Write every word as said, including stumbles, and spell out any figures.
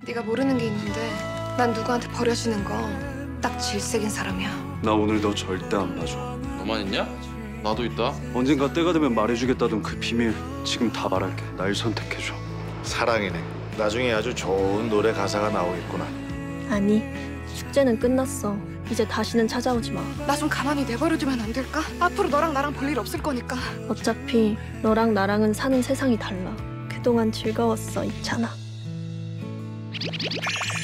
네가 모르는 게 있는데 난 누구한테 버려지는 거 딱 질색인 사람이야. 나 오늘 너 절대 안 봐줘. 너만 있냐? 나도 있다. 언젠가 때가 되면 말해주겠다던 그 비밀 지금 다 말할게. 날 선택해줘. 사랑이네. 나중에 아주 좋은 노래 가사가 나오겠구나. 아니, 축제는 끝났어. 이제 다시는 찾아오지 마. 나 좀 가만히 내버려두면 안 될까? 앞으로 너랑 나랑 볼 일 없을 거니까. 어차피 너랑 나랑은 사는 세상이 달라. 그동안 즐거웠어, 있잖아.